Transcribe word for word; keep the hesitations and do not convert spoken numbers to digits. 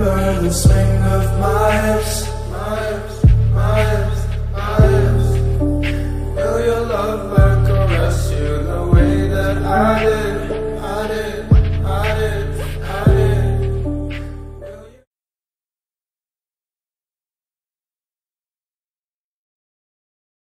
remember the swing of my hips, my hips, my hips, my hips. Will your lover caress you the way that I did?